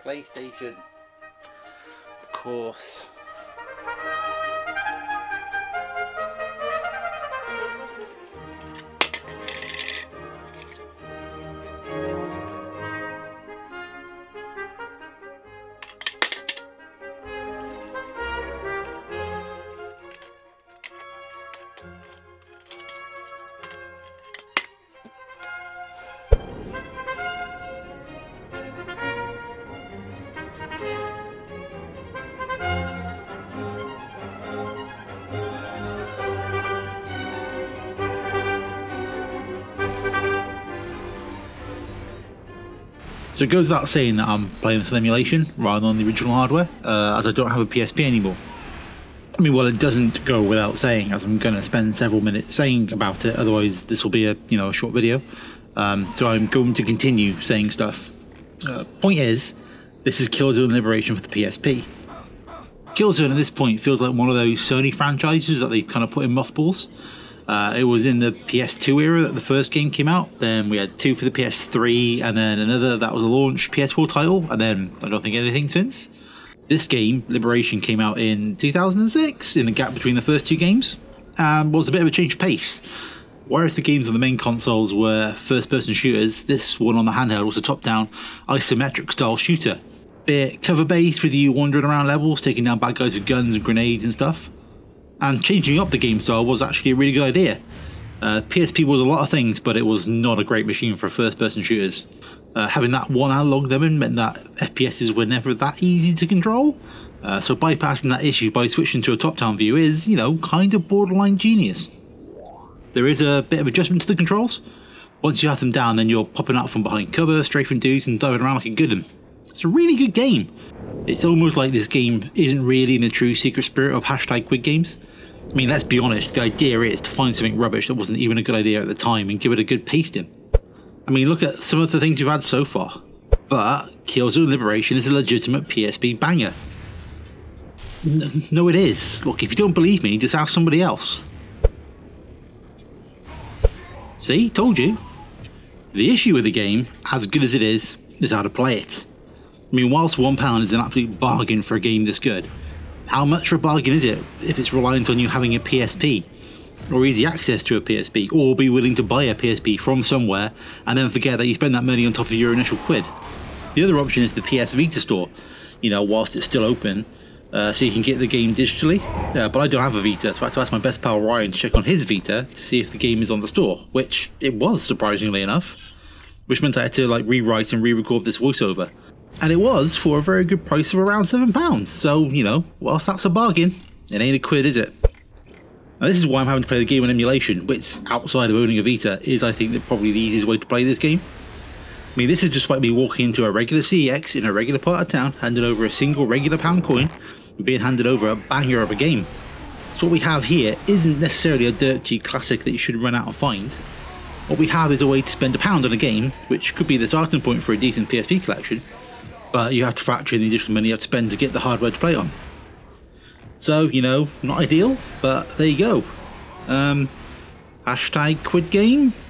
PlayStation. Of course. So it goes without saying that I'm playing this on emulation rather than the original hardware, as I don't have a PSP anymore. I mean, well, it doesn't go without saying, as I'm going to spend several minutes saying about it, otherwise this will be a a short video. So I'm going to continue saying stuff. Point is, this is Killzone Liberation for the PSP. Killzone at this point feels like one of those Sony franchises that they've kind of put in mothballs. It was in the PS2 era that the first game came out, then we had two for the PS3, and then another that was a launch PS4 title, and then I don't think anything since. This game, Liberation, came out in 2006, in the gap between the first two games, and was a bit of a change of pace. Whereas the games on the main consoles were first-person shooters, this one on the handheld was a top-down, isometric style shooter. Bit cover-based with you wandering around levels, taking down bad guys with guns and grenades and stuff. And changing up the game style was actually a really good idea. PSP was a lot of things, but it was not a great machine for first-person shooters. Having that one analog numbing meant that FPSs were never that easy to control. So bypassing that issue by switching to a top-down view is, kind of borderline genius. There is a bit of adjustment to the controls. Once you have them down, then you're popping out from behind cover, strafing dudes and diving around like a good one. It's a really good game. It's almost like this game isn't really in the true secret spirit of #QuidGames. I mean, let's be honest, the idea is to find something rubbish that wasn't even a good idea at the time and give it a good pasting. I mean, look at some of the things we've had so far. But Killzone Liberation is a legitimate PSP banger. No, it is. Look, if you don't believe me, just ask somebody else. See? Told you. The issue with the game, as good as it is how to play it. I mean, whilst £1 is an absolute bargain for a game this good, how much of a bargain is it if it's reliant on you having a PSP, or easy access to a PSP, or be willing to buy a PSP from somewhere and then forget that you spend that money on top of your initial quid? The other option is the PS Vita store, whilst it's still open, so you can get the game digitally, but I don't have a Vita, so I had to ask my best pal Ryan to check on his Vita to see if the game is on the store, which it was, surprisingly enough, which meant I had to rewrite and re-record this voiceover. And it was for a very good price of around £7, so, whilst that's a bargain, it ain't a quid, is it? Now this is why I'm having to play the game on emulation, which, outside of owning a Vita, is I think probably the easiest way to play this game. I mean, this is just like me walking into a regular CEX in a regular part of town, handing over a single regular pound coin, and being handed over a banger of a game. So what we have here isn't necessarily a dirt cheap classic that you should run out and find. What we have is a way to spend £1 on a game, which could be the starting point for a decent PSP collection, but you have to factor in the additional money you have to spend to get the hardware to play on. So, not ideal, but there you go. #QuidGame.